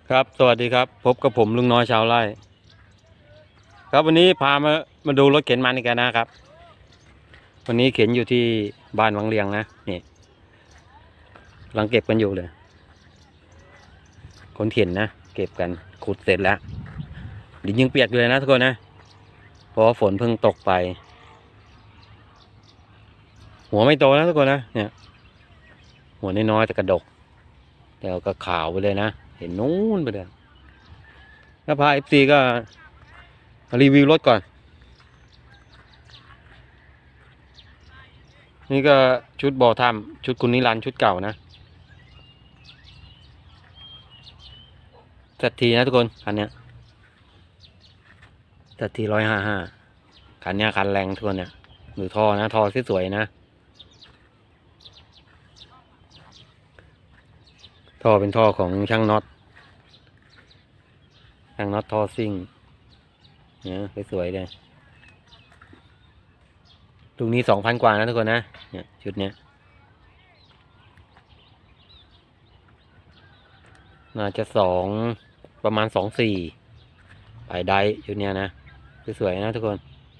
ครับสวัสดีครับพบกับผมลุงน้อยชาวไร่ครับวันนี้พามาดูรถเข็นมันอีกแล้วนะครับวันนี้เข็นอยู่ที่บ้านวังเลียงนะนี่กำลังเก็บกันอยู่เลยคนเข็นนะเก็บกันขุดเสร็จแล้วดินยังเปียกอยู่เลยนะทุกคนนะเพราะว่าฝนเพิ่งตกไปหัวไม่โตนะทุกคนนะเนี่ยหัวน้อยๆแต่กระดกแต่ก็ขาวไปเลยนะเห็นนู้นไปเลยแล้วพาFCก็รีวิวรถก่อนนี่ก็ชุดบ่อถ้ำชุดคุณนิรันดร์ชุดเก่านะสักทีนะทุกคนคันเนี้ยสักที155คันเนี้ยคันแรงทุกคนเนี่ยดูท่อนะท่อสวยๆนะท่อเป็นท่อของช่างน็อตท่อซิ่งเนี่ยสวยๆเลยลูกนี้2,000กว่านะทุกคนนะเนี่ยชุดเนี้ยน่าจะประมาณ24ไปได้ชุดเนี้ยนะสวยๆนะทุกคน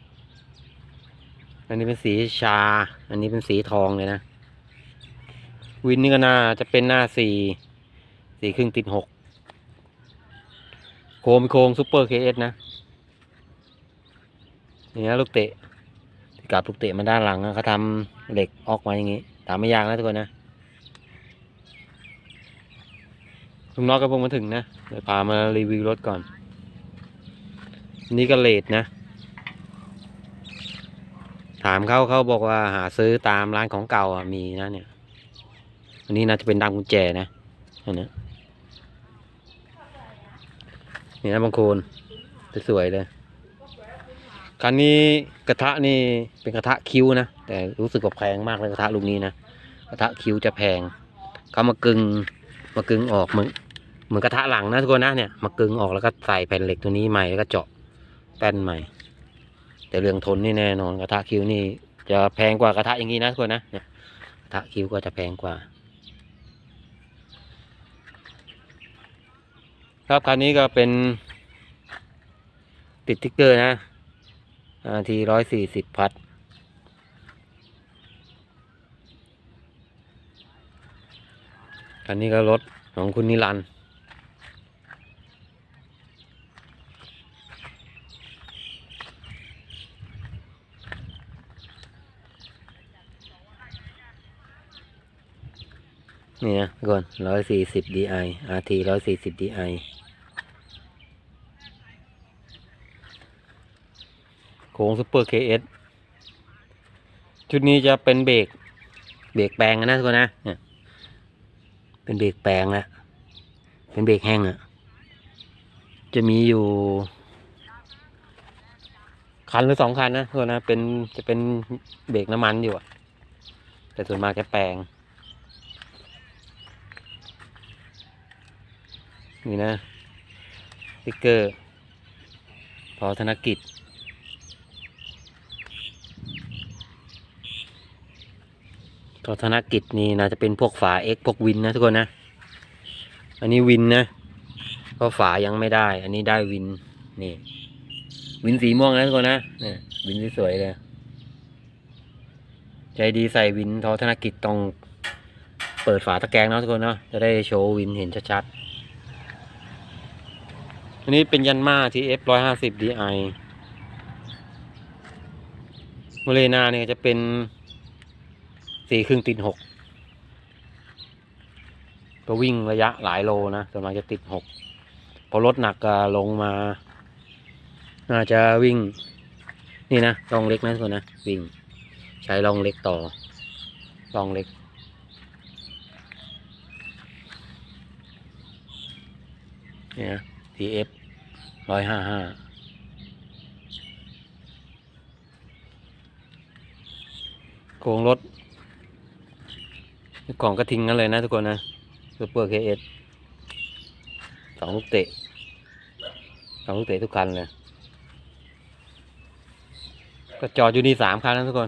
อันนี้เป็นสีชาอันนี้เป็นสีทองเลยนะวินนี่ก็น่าจะเป็นหน้า4ครึ่งติด6โครงซูเปอร์KSนะนี่นะลูกเตะที่กับลูกเตะมาด้านหลังนะเขาทำเหล็กออกมาอย่างงี้ตามไม่ยากนะทุกคนนะลุงน้อยก็เพิ่งมาถึงนะเดี๋ยวพามารีวิวรถก่อนนี่ก็เลทนะถามเขาบอกว่าหาซื้อตามร้านของเก่ามีนะเนี่ยอันนี้น่าจะเป็นดำกุญแจนะอันนี้นี่นะบางคนสวยเลยคันนี้กระทะนี่เป็นกระทะคิ้วนะแต่รู้สึกว่าแพงมากเลยกระทะลูกนี้นะกระทะคิ้วจะแพงเขามากึงออกเหมือนกระทะหลังนะทุกคนนะเนี่ยมากึงออกแล้วก็ใส่แผ่นเหล็กตัวนี้ใหม่แล้วก็เจาะแป้นใหม่แต่เรื่องทนนี่แน่นอนกระทะคิ้วนี่จะแพงกว่ากระทะอย่างนี้นะทุกคนนะเนี่ยกระทะคิ้วก็จะแพงกว่าครับคันนี้ก็เป็นติดติ๊กเกอร์นะที140พัดคันนี้ก็รถของคุณนิรันดร์นี่นะทุกคน140 DI RT 140 DI โค้งซูเปอร์ KS ชุดนี้จะเป็นเบรกแปลงนะทุกคนนะเนี่ยเป็นเบรกแปลงแล้วเป็นเบรกแห้งอ่ะจะมีอยู่คันหรือ2 คันนะทุกคนนะจะเป็นเบรกน้ำมันอยู่อะแต่ส่วนมากจะแปลงนี่นะสติ๊กเกอร์พอธนกิจนี่น่าจะเป็นพวกฝา X พวกวินนะทุกคนนะอันนี้วินนะเพราะฝายังไม่ได้อันนี้ได้วินนี่วินสีม่วงนะทุกคนนะเนี่ยวินสวยเลยใจดีใส่วินทอธนกิจต้องเปิดฝาตะแกรงเนาะทุกคนเนาะจะได้โชว์วินเห็นชัดๆอันนี้เป็นยันมา TF 150 DI โมเลนาเนี่ยจะเป็น4ครึ่งติด6ก็วิ่งระยะหลายโลนะส่วนมากจะติด6พอรถหนักก็ลงมาน่าจะวิ่งนี่นะลองเล็กนะทุกคนนะวิ่งใช้ลองเล็กต่อลองเล็กเนี่ย TF 155โครงรถของกระทิงกันเลยนะทุกคนนะซูเปอร์ KS 2 ลูกเตะทุกคันเลยก็จอดอยู่นี่3 คันนะทุกคน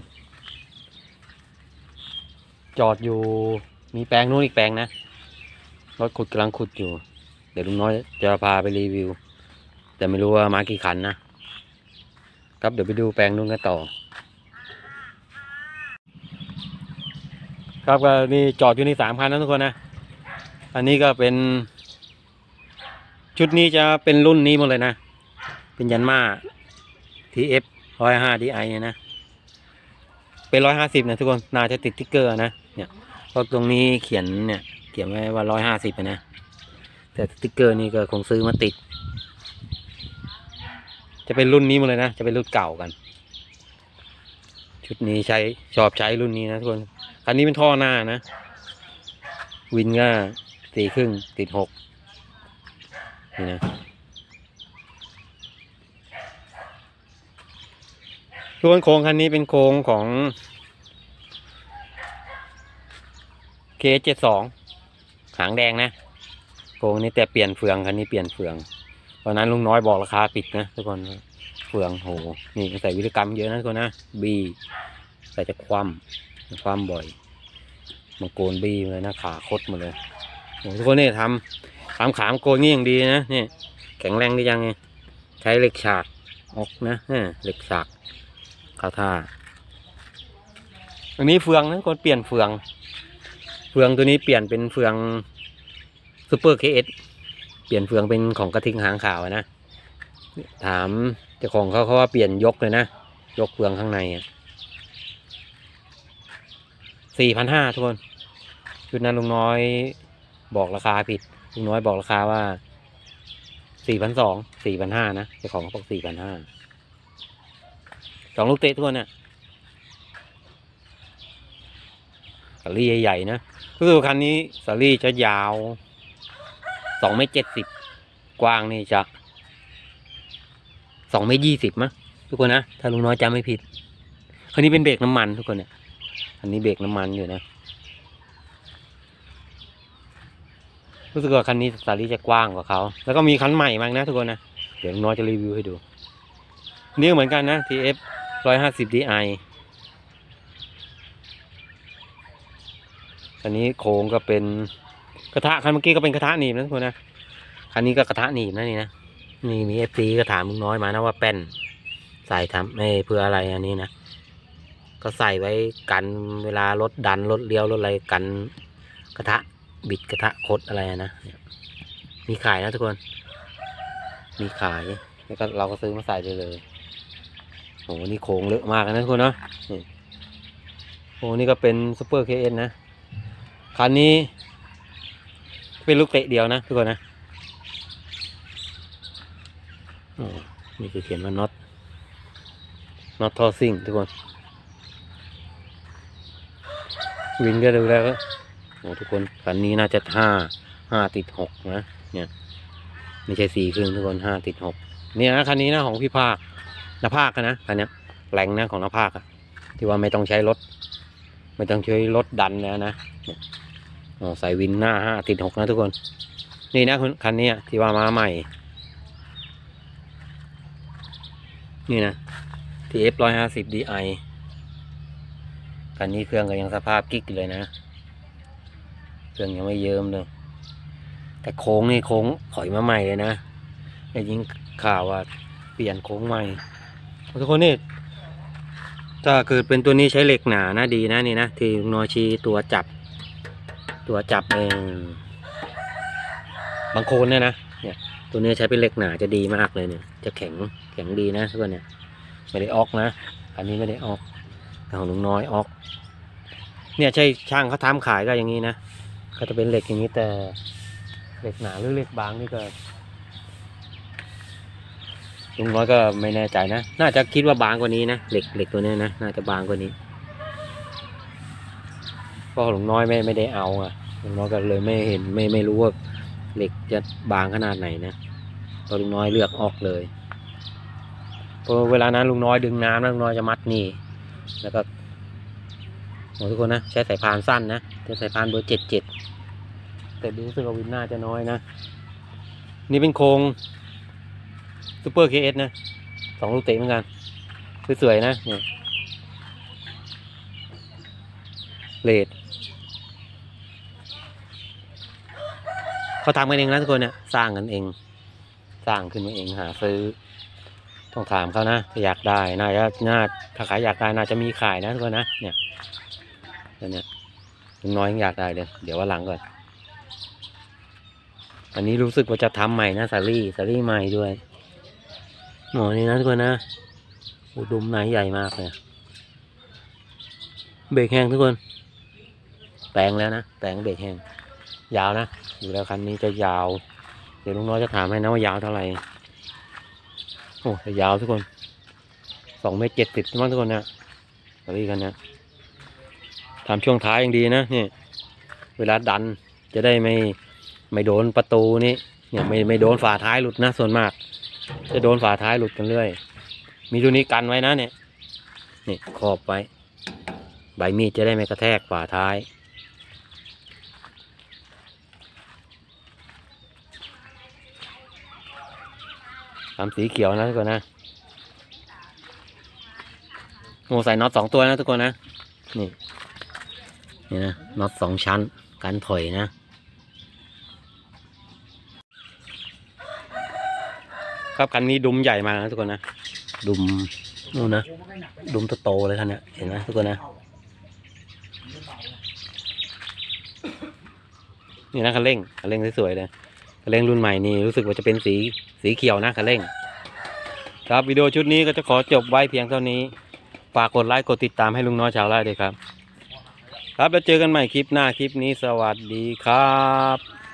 จอดอยู่มีแปลงนู้นอีกแปลงนะรถขุดกำลังขุดอยู่เดี๋ยวลุงน้อยจะพาไปรีวิวแต่ไม่รู้ว่ามากี่คันนะครับเดี๋ยวไปดูแปลงนู้นกันต่อครับก็นี่จอดอยู่ใน3 คันนะทุกคนนะอันนี้ก็เป็นชุดนี้จะเป็นรุ่นนี้หมดเลยนะเป็นยันมา TF 105 DI เนี่ยนะเป็น150นะทุกคนน่าจะติดติ๊กเกอร์นะเนี่ยเพราะตรงนี้เขียนเนี่ยเขียนไว้ว่า150นะแต่สติ๊กเกอร์นี่ก็คงซื้อมาติดจะเป็นรุ่นนี้หมดเลยนะจะเป็นรุ่นเก่ากันชุดนี้ชอบใช้รุ่นนี้นะทุกคนคันนี้เป็นท่อหน้านะวินก็4.5 ติด6นี่นะส่วนโครงคันนี้เป็นโครงของ K72 หางแดงนะโครงนี้แต่เปลี่ยนเฟืองคันนี้เปลี่ยนเฟืองตอนนั้นลุงน้อยบอกราคาปิดนะทุกคนเฟืองโหนี่ใส่วิธีกรรมเยอะนะทุกคนนะบีใส่จะคว่ำบ่อยมาโกนบีเลยนะขาคดหมดเลยทุกคนนี่ทำขามโกนนี่อย่างดีนะนี่แข็งแรงดีจังไงใช้เหล็กฉากออกนะเหล็กฉากเข้าท่าอันนี้เฟืองนะคนเปลี่ยนเฟืองตัวนี้เปลี่ยนเป็นเฟืองซูเปอร์ KS เปลี่ยนเฟืองเป็นของกระทิงหางขาวนะถามเจ้าของเขาว่าเปลี่ยนยกเลยนะยกเฟืองข้างใน4,500ทุกคนชุดนั้นลุงน้อยบอกราคาผิดลุงน้อยบอกราคาว่า4,200 4,500นะเจ้าของเขาบอก4,500 2 ลูกเตะทุกคนเนี่ยสาลี่ใหญ่ๆนะก็คือคันนี้สาลี่จะยาว2.70 เมตรกว้างนี่จะ2.20 เมตรมั้งทุกคนนะถ้าลุงน้อยจำไม่ผิดคันนี้เป็นเบรกน้ำมันทุกคนเนี่ยคันนี้เบรกน้ำมันอยู่นะรู้สึกว่าคันนี้สาลี่จะกว้างกว่าเขาแล้วก็มีคันใหม่มากนะทุกคนนะเดี๋ยวลุงน้อยจะรีวิวให้ดูนี่เหมือนกันนะ TF 150 DI คันนี้โค้งก็เป็นกระทะคันเมื่อกี้ก็เป็นกระทะหนีบนะทุกคนนะคันนี้ก็กระทะหนีบนะนี่นะนี่มี FC ก็ถามลุงน้อยมานะว่าแป้นใส่ทำไม่เพื่ออะไรอันนี้นะก็ใส่ไว้กันเวลารถดันรถเลี้ยวรถอะไรกันกระทะบิดกระทะคดอะไรนะมีขายนะทุกคนมีขายแล้วก็เราก็ซื้อมาใส่ได้เลยโหนี่โค้งเลอะมากนะทุกคนเนาะนี่โอ้นี่ก็เป็นซูเปอร์ KS นะคันนี้เป็นลูกเตะเดียวนะทุกคนนะนี่คือเขียนว่าน็อตทอซิ่งทุกคนวินก็ดูแล้วโอ้ทุกคนคันนี้น่าจะ5 ติด 6นะเนี่ยไม่ใช่4.5ทุกคน5 ติด 6เนี่ยนะคันนี้นะของพี่ภาคนภาคนะคันนี้แรงนะของนภาคที่ว่าไม่ต้องใช้รถดันแล้วนะใส่วินหน้า5 ติด 6นะทุกคนนี่นะคันนี้ที่ว่ามาใหม่นี่นะ TF 150 DI คันนี้เครื่องก็ยังสภาพกิ๊กเลยนะเครื่องยังไม่เยิ้มเลยแต่โค้งนี่โค้งถอยมาใหม่เลยนะได้ยินข่าวว่าเปลี่ยนโค้งใหม่ทุกคนนี่ถ้าเกิดเป็นตัวนี้ใช้เหล็กหนานะดีนะนี่นะที่นอชีตัวจับเองบางโคนเนี่ยนะเนี่ยตัวนี้ใช้เป็นเหล็กหนาจะดีมากเลยเนี่ยจะแข็งดีนะทุกคนเนี่ยไม่ได้ออกนะอันนี้ไม่ได้ออกแต่ของลุงน้อยออกเนี่ยใช่ช่างเขาทำขายก็อย่างนี้นะก็จะเป็นเหล็กอย่างนี้แต่เหล็กหนาหรือเหล็กบางนี่ก็ลุงน้อยก็ไม่แน่ใจนะน่าจะคิดว่าบางกว่านี้นะเหล็กตัวนี้นะน่าจะบางกว่านี้เพราะลุงน้อยไม่ได้เอาลุงน้อยก็เลยไม่เห็นไม่รู้ว่าเหล็กจะบางขนาดไหนนะพอลุงน้อยเลือกออกเลยพอเวลานั้นลุงน้อยดึงน้ำแล้วลุงน้อยจะมัดนี่แล้วก็ทุกคนนะใช้สายพานสั้นนะใช้สายพานเบอร์77แต่รู้สึกว่าวินหน้าจะน้อยนะนี่เป็นโครงซูเปอร์ KS นะ2 ลูกเตะเหมือนกันสวยๆนะเนี่ยเลดเขาทำกันเองนะทุกคนเนี่ยสร้างกันเอง สร้างขึ้นมาเองหาซื้อต้องถามเขานะถ้าอยากได้ถ้าขายอยากได้น่าจะมีขายนะทุกคนนะเนี่ยตัวเนี้ยลุงน้อยยังอยากได้เลยเดี๋ยวว่าหลังก่อนอันนี้รู้สึกว่าจะทำใหม่นะสาลี่ใหม่ด้วยหมอนี่นะทุกคนนะอุดมไหนใหญ่มากเลยเบรกแห้งทุกคนแปลงแล้วนะแปลงเบรกแห้งยาวนะอยู่แล้วคันนี้จะยาวเดี๋ยวลุงน้อยจะถามให้นะว่ายาวเท่าไหร่โอ้จะยาวทุกคน2.70 เมตรมั้งทุกคนนะสาลี่กันนะทำช่วงท้ายยังดีนะนี่เวลาดันจะได้ไม่โดนประตูนี้เนี่ยไม่โดนฝาท้ายหลุดนะส่วนมากจะโดนฝาท้ายหลุดกันเรื่อยมีตัวนี้กันไว้นะเนี่ยนี่ขอบไว้ใบมีดจะได้ไม่กระแทกฝาท้ายทำสีเขียวนะทุกคนนะโอ้ใส่น็อต2 ตัวนะทุกคนนะนี่นะน็อต2 ชั้นกันถอยนะครับคันนี้ดุมใหญ่มากนะทุกคนนะดุมนู่นนะดุมโตๆเลยคันนี้เห็นไหมทุกคนนะนี่นะคันเร่งสวยๆเลยคันเร่งรุ่นใหม่นี่รู้สึกว่าจะเป็นสีเขียวนะคันเร่งครับวิดีโอชุดนี้ก็จะขอจบไว้เพียงเท่านี้ฝากกดไลค์กดติดตามให้ลุงน้อยชาวไร่ด้วยครับแล้วเจอกันใหม่คลิปหน้าคลิปนี้สวัสดีครับ